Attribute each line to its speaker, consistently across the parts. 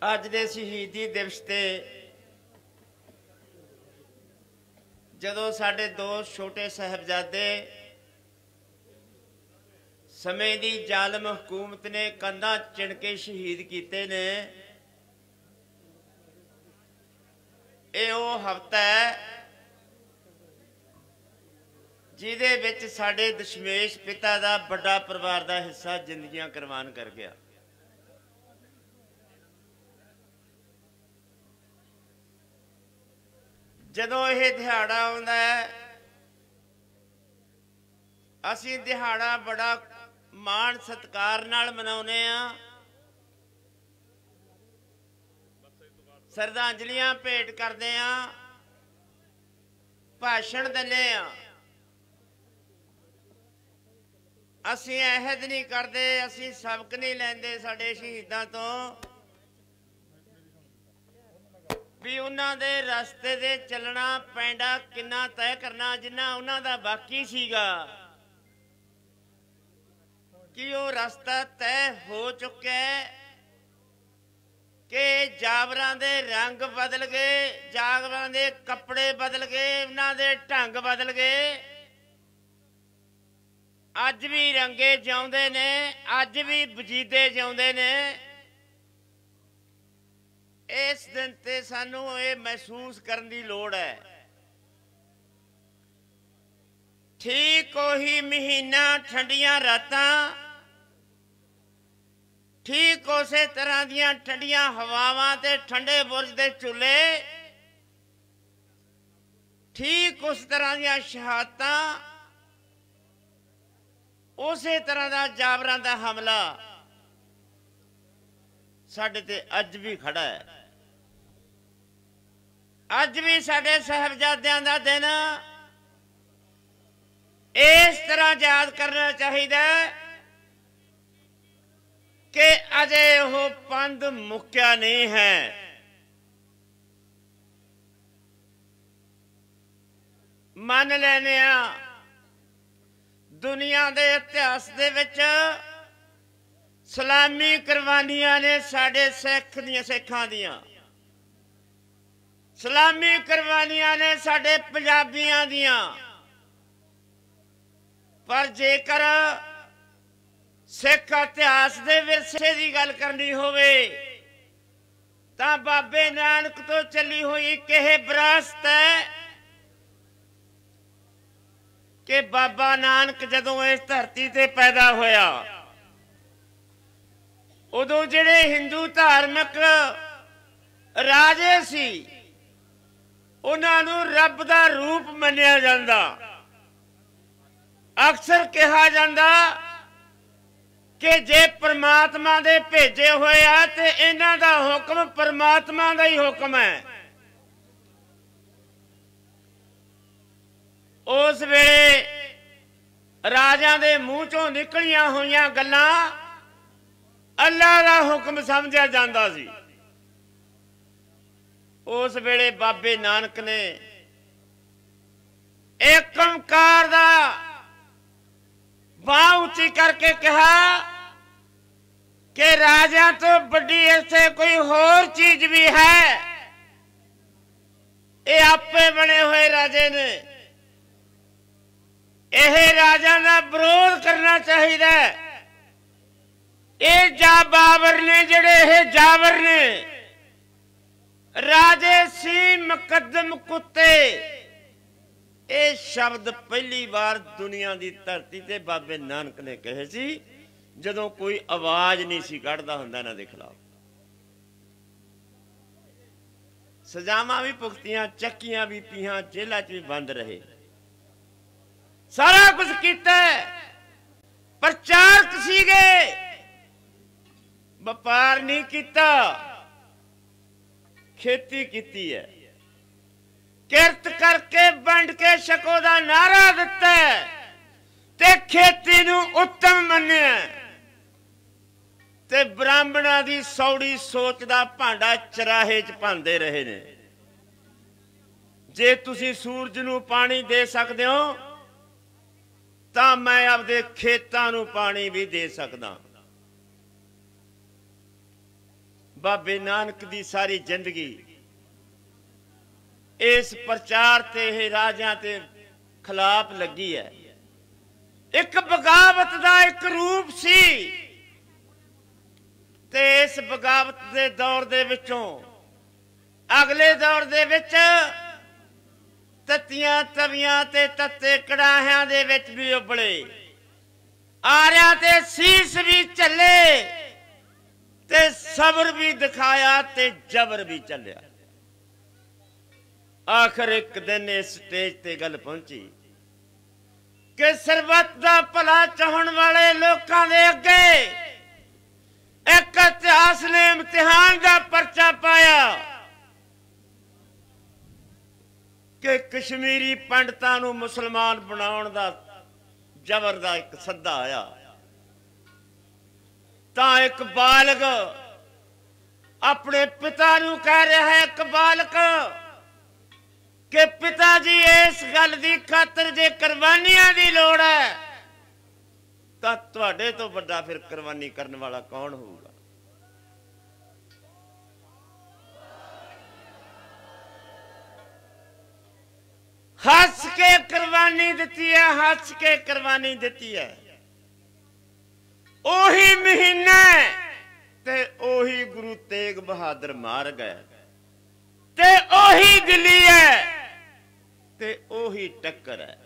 Speaker 1: अज दे शहीदी दिवस ते जदों साडे दो छोटे साहबजादे समय दी जालम हुकूमत ने कंधा चिणके शहीद किए ने, ये वो हफ्ता है जिहदे विच साडे दशमेश पिता दा बड़ा परिवार दा हिस्सा जिंदगियां कुर्बान कर गया। जदों यह दिहाड़ा आउंदा है, असीं दिहाड़ा बड़ा मान सत्कार नाल मनाउने आ, श्रद्धांजलियां भेंट करदे आ, भाषण दिंदे आ। असीं अहद नहीं करते, असीं सबक नहीं लैंदे साडे शहीदां तो भी उन्हां दे रस्ते दे चलना पैंडा किन्ना तय करना जिन्ना उन्हां दा बाकी सीगा कि वो रास्ता तय हो चुका है कि जावरां दे रंग बदल गए, जावरां दे कपड़े बदल गए, उन्हां दे ढंग बदल गए। अज भी रंगे जिउंदे ने, अज भी वजीदे जिउंदे ने। इस दिन ते सानू ये महसूस करने की लोड़ है। ठीक उही महीना ठंडियां रातां, ठीक उस तरह दियां ठंडियां हवावां ते ठंडे बुरज दे चूल्हे, ठीक उस तरह दियां शहादतां, उस तरह का जावरां दा हमला साडे ते अज भी खड़ा है। अज भी साडे साहबजादियां दा दिन इस तरह याद करना चाहिए कि अजे वो पंध मुक्या नहीं है। मान लेने दुनिया के इतिहास दे विच सलामी कुर्बानियां ने साडे सिखां दियां, सलामी कुर्बानियां ने साडे पंजाबियां दियां। पर जेकर सिख इतिहास दे विरसे की गल करनी होवे तां बाबे नानक तो चली हुई किह विरासत है कि बाबा नानक जदों इस धरती ते पैदा होया उदों जिहड़े हिंदू धार्मिक राजे सी उन्हां नूं रब दा रूप मन्निया जांदा। अक्सर कहा जांदा कि जे परमात्मा दे भेजे होए आ ते इन्हां दा हुक्म परमात्मा दा ही हुक्म है। उस वेले राजां दे मूँह चों निकलियां होईयां गल्लां अल्लाह दा हुक्म समझिया जांदा सी। उस वेले बाबे नानक ने एक ओंकार दा बांह उच्ची करके कहा कि राजा तो बड़ी ऐसे कोई होर चीज भी है। ये आपे बने हुए राजे ने, यह राजा का विरोध करना चाहिए। ये जा बाबर ने जड़े ये जावर ने राजे सी मुकद्दम कुत्ते, ये शब्द पहली बार दुनिया की धरती ते बाबे नानक ने कहे सी जदों कोई आवाज नहीं सी कढ़दा हुंदा इन्हां दे खिलाफ। सजावां भी भुगतियां, चक्कियां भी पीहां, जेलां च भी बंद रहे, सारा कुछ कीता। प्रचारक सीगे, व्यापार नहीं किया, खेती की है, किरत करके वंड के छको दा नारा दिता ते खेती नूं उत्तम मन्निया ते ब्राह्मणा दी सौड़ी सोच दा भांडा चराहे च पांदे रहे ने। जे तुसी सूरज नूं पानी दे सकदे हो तां मैं आपदे खेतां नूं पानी भी दे सकदा। बाबे नानक दी सारी जिंदगी इस प्रचार ते राजा ते खिलाफ लगी है। एक बगावत दा एक रूप सी ते इस बगावत दे दौर दे विचों अगले दौर दे विच तत्तियां तवियां ते तत्ते कड़ाहियां दे विच भी उबले, आरिया ते शीस भी चले ते सबर भी दिखाया ते जबर भी चलिया। आखिर एक दिन इस स्टेज ते गल पहुंची कि सरबत दा भला चाहण वाले लोकां दे अगे एक इतिहास ने इम्तिहान का परचा पाया कि कश्मीरी पंडितां नूं मुसलमान बनाउण दा जबर दा एक सद्दा आया। तां एक बालग अपने पिता नूं कह रहा है, एक बालक कि पिता जी इस गल दी खातर जे कुर्बानियां दी लोड़ है तां तुहाडे तो वड्डा फिर कुर्बानी करने वाला कौन होगा। हस के कुर्बानी दी है, हस के कुर्बानी दी है। ओही महीना ते ओही गुरु तेग बहादुर मार गए ते ओही दिल्ली है ते ओही टक्कर है,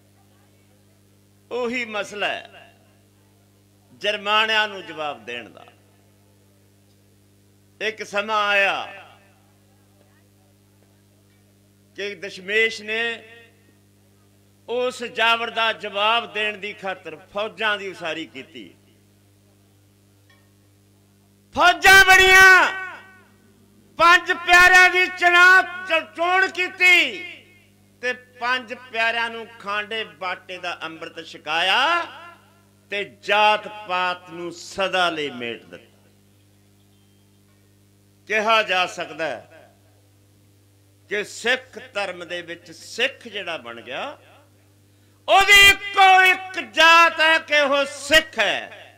Speaker 1: ओही मसला है जरमाणिਆਂ ਨੂੰ जवाब देण दा। एक समा आया कि दशमेश ने उस जावर का जवाब देने की खातर फौजां की उसारी की। फौजां बड़िया पंज प्यारिਆਂ की चोण की ते पंज प्यारिਆਂ नूं खांडे बाटे का अंमृत छकाया ते जात पात नूं सदा लई मेट दिता। कहा जा सकता है कि सिख धर्म दे विच सिख जिहड़ा बन गया ओदी इक्को एक जात है कि वह सिख है।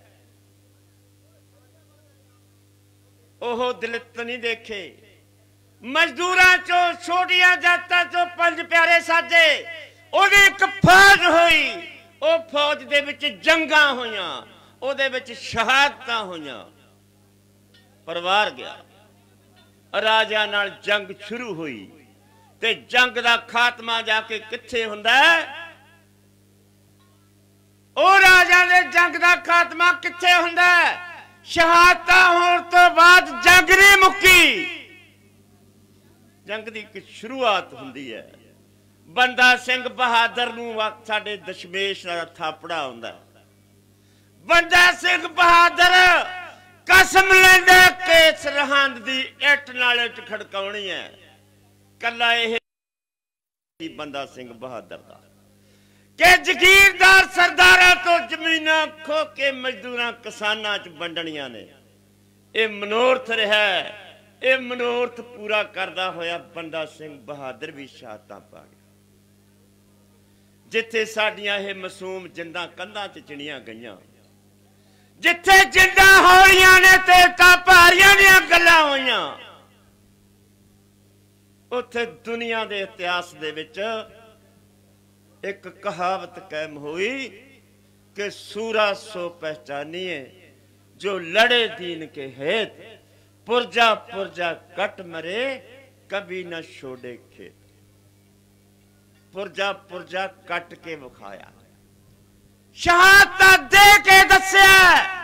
Speaker 1: ओह दलित नहीं देखे, मजदूरां चो छोटियां जातां चो पंज प्यारे साजे, ओदी एक फौज हुई। ओ फौज दे विच जंगां होईयां, ओदे विच शहादतां होईयां। परिवार गया, राजा नाल जंग शुरू हुई ते जंग दा खात्मा जाके कित्थे हुंदा है? ओ राजा दे जंग दा खात्मा कित्थे हुंदा है? शहादतां होण तो बाद जंग नहीं मुक्की, जंग दी एक शुरुआत हुंदी है। बंदा सिंह बहादुर नूं साडे दशमेश दा थापड़ा हुंदा है। बंदा सिंह बहादुर कसम लैंदा कि सरहंद दी इट नाल इट खड़काउणी है। कला यह बंदा सिंह बहादुर दा कि जगीरदार सरदारां तो जमीनां खो के मजदूरां किसानां च वंडणियां ने। यह मनोरथ रहा, यह मनोरथ पूरा करदा होया बंदा सिंह बहादुर भी शहादतां पा गया। जिथे साडियां यह मासूम जिंदा कंधां च चिणियां गईयां, जिथे जिंदा हौलियां ने ते भारियां दीयां गल्लां होईयां, उत्थे दुनिया दे इतिहास दे विच एक कहावत कायम हुई कि सूरा सो पहचानिए जो लड़े दीन के हेत, पुरजा पुरजा कट मरे कभी न छोड़े खेत। पुरजा पुरजा कट के विखाया, शहादत दे के दस्या,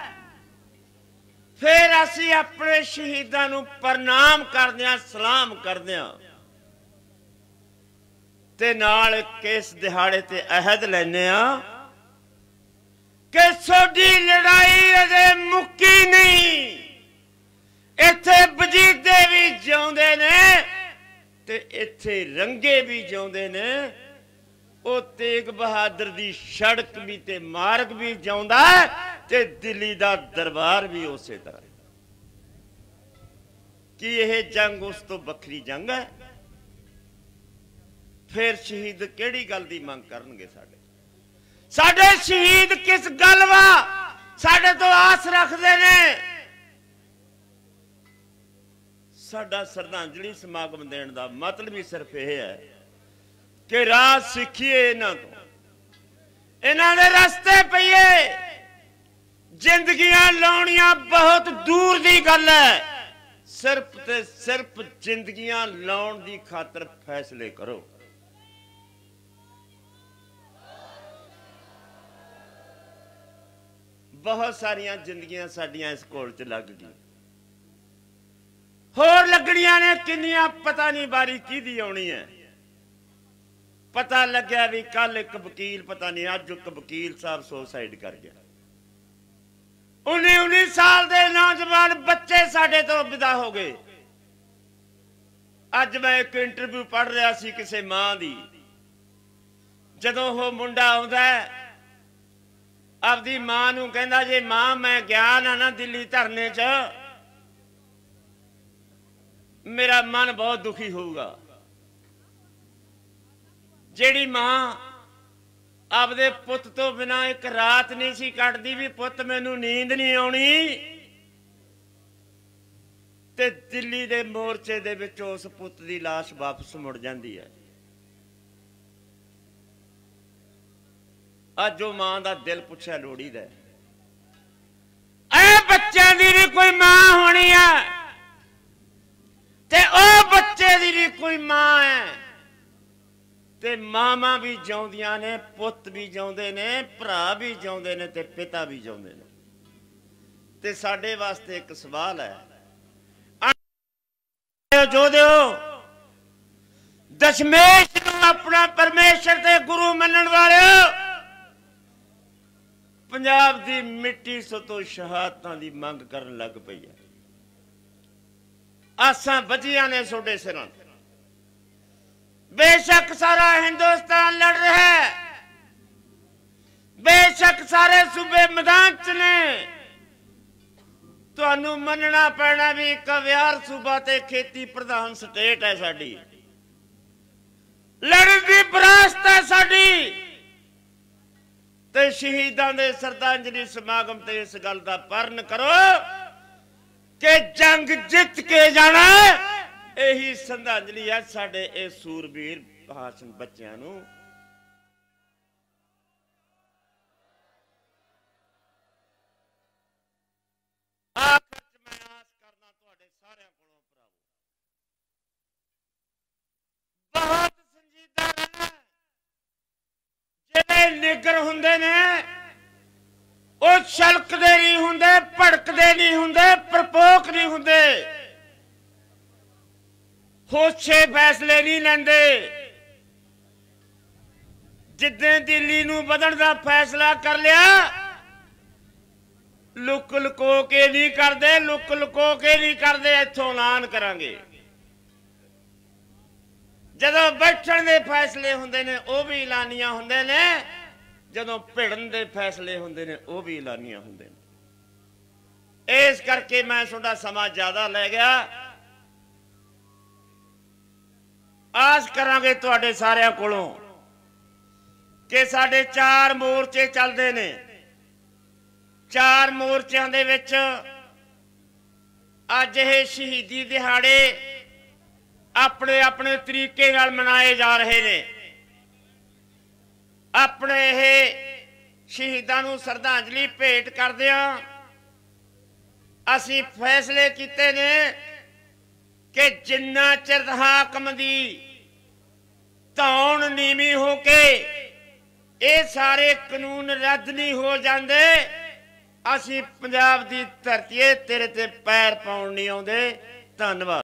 Speaker 1: फिर असी अपने शहीदां नूं प्रणाम करदे हां, सलाम करदे हां ते नाल किस दिहाड़े ते अहद लैने हां कि साडी लड़ाई अजे मुक्की नहीं। इत्थे वजीदे भी जिउंदे ने ते इत्थे रंगे भी जिउंदे ने। ओ तेग बहादुर दी सड़क भी ते मार्ग भी जिउंदा है ते दिल्ली दा दरबार भी उसे तरह। कि यह जंग उस तो बखरी जंग है? फिर शहीद केड़ी गल दी मंग करनगे? साडे शहीद किस गल वा साडे तो आस रखते ने? साडा श्रद्धांजलि समागम देने का मतलब ही सिर्फ यह है कि राह सीखिए इन्हां तों, इन्हां दे रस्ते पईए। जिंदगियां लाउणियां बहुत दूर दी गल है, सिर्फ ते सिर्फ जिंदगियां लाउण दी खातर फैसले करो। बहुत सारिया जिंदगियां साडियां इस कोल च लग गई, होर लगनियां ने किन्नियां पता नहीं बारी किहदी आउणी है। पता लग्या भी कल एक वकील, पता नहीं अज एक वकील साहब सुसाइड कर गया। 19 साल के नौजवान बच्चे साडे तो विदा हो गए। अज मैं एक इंटरव्यू पढ़ रहा सी किसी मां दी, जदों वो मुंडा आउंदा आपदी मां नूं कहंदा जे मां मैं गया ना दिल्ली धरने च, मेरा मन बहुत दुखी होगा। जेड़ी मां आपदे पुत तो बिना एक रात नहीं सी कटदी भी पुत मैनू नींद नहीं आउणी, ते दिल्ली दे मोर्चे दे विच उस पुत दी लाश वापस मुड़ जांदी है। अज वो मां दा दिल पुछया लोड़ी दा, ऐ बच्चों दी भी कोई मां होनी है, ते ओ बच्चे दी भी कोई मां है, ते मामा भी जिउंदियां ने, पुत भी जिउंदे ने, भरा भी जिउंदे ने, ते पिता भी जिउंदे ने। ते साडे वास्ते एक सवाल है, जो दिओ दशमेश नूं अपना परमेश्वर ते गुरु मनण वाले पंजाब दी मिट्टी सतो शहादतां दी मंग करन लग पई है। आसां बजियां ने सोडे सिरां, बेशक सारा हिंदुस्तान लड़ रहा है, बेशक सारे सूबे मैदान च ने, तुहानू मनना पैना भी कवियार सूबा ते खेती प्रधान स्टेट है साडी, लड़न दी विरासत है साडी। ते शहीदां दे श्रद्धांजलि समागम ते इस गल दा परन करो कि जंग जित के जाना, यही श्रद्धांजलि है साडे ए सूरबीर भाषण बच्चों नूं। आखिर मैं आस करना तुहाडे सारिआं कोलों भरावो, बहुत संजीदा रहना। जिहड़े निगर हुंदे ने वो छलकदे नहीं हुंदे, भड़कदे नहीं हुंदे, प्रपोक नहीं हुंदे, होशे फैसले नहीं लैंदे। जिद्दे दिल्ली नूं बदलण दा फैसला कर लिया, लुक लुको के नहीं करदे, लुक लुको के नहीं करदे, इत्थों ऐलान करांगे। जदों बैठण दे फैसले हुंदे ने वो भी ऐलानियां हुंदे ने, जदों भिड़न दे फैसले हुंदे ने वो भी ऐलानियां हुंदे ने। इस करके मैं तुहाडा समा ज्यादा लै गया। आस करांगे तुहाडे सारिआं कोलों कि साडे 4 मोर्चे चलदे ने, 4 मोर्चों दे विच अज ये शहीदी दिहाड़े अपने अपने तरीके नाल मनाए जा रहे ने। अपने ये शहीदां नूं श्रद्धांजलि भेंट करदिआं असीं फैसले कीते ने कि जिन्ना चिर हाकम दी धौण नीवी हो के ये सारे कानून रद्द नहीं हो जाते, असीं पंजाब दी धरती तेरे ते पैर पाउण नहीं आउंदे। धन्नवाद।